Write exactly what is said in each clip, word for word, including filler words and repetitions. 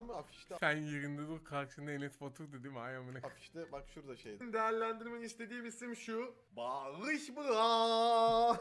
mı? Afişte. Sen yerinde dur, karşında Enes Batur dedim ay amına. Afişte bak şurada şey. Değerlendirmeni istediğim isim şu. Barış Bıra.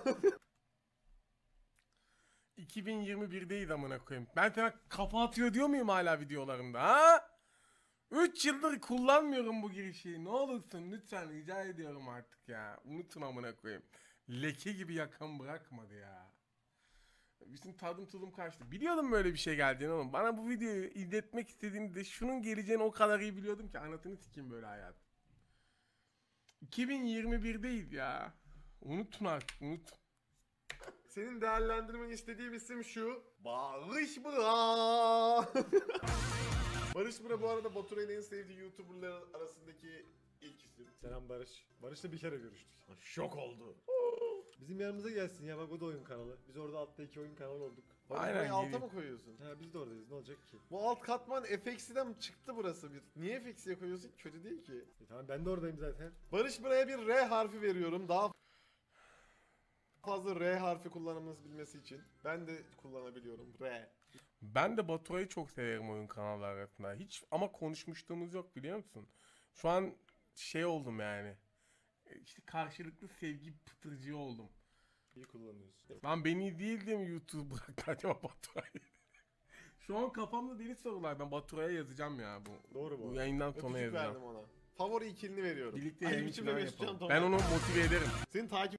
iki bin yirmi birdeyiz amına koyayım. Ben sana kafa atıyor diyor muyum hala videolarımda ha? üç yıldır kullanmıyorum bu girişi. Ne olursun lütfen rica ediyorum artık ya. Unutun amına koyayım. Leke gibi yakan bırakmadı ya. Bizim tadım tuzum kaçtı. Biliyordum böyle bir şey geleceğini oğlum. Bana bu videoyu izletmek istediğinde şunun geleceğini o kadar iyi biliyordum ki anasını sikeyim böyle hayat. iki bin yirmi birdeyiz ya. Unutun artık, unut. Senin değerlendirmeni istediğim isim şu. Barış Bıra. Barış Bıra bu arada Baturay'ın en sevdiği YouTuber'lar arasındaki ilk isim. Selam Barış. Barış'la bir kere görüştük. Şok oldu. Bizim yanımıza gelsin ya, bak o da oyun kanalı. Biz orada altta iki oyun kanalı olduk. Barış Aynen, Bıra'yı alta geleyim. mı koyuyorsun? Ha biz de oradayız, ne olacak ki? Bu alt katman F X'den çıktı burası bir. Niye F X'e koyuyorsun? Kötü değil ki. E tamam ben de oradayım zaten. Barış Bıra'ya bir R harfi veriyorum. Daha fazla R harfi kullanımınızı bilmesi için. Ben de kullanabiliyorum R. Ben de Baturay'ı çok severim oyun kanalları arasında. Hiç ama konuşmuştuğumuz yok biliyor musun? Şu an şey oldum yani. E, İşte karşılıklı sevgi pıtırcığı oldum. İyi kullanıyorsun. Lan beni değil de mi YouTube bıraktı acaba Baturay'ı? Şu an kafamda deli sorular. Ben Baturay'a yazacağım ya bu. Doğru bu Bu arada. yayından sonra Öpücük yazacağım. verdim ona. Favori ikilini veriyorum. Birlikte Ay, yayın biçimde falan Mesut Can yapalım. Tomay. Ben onu motive ederim. Seni takip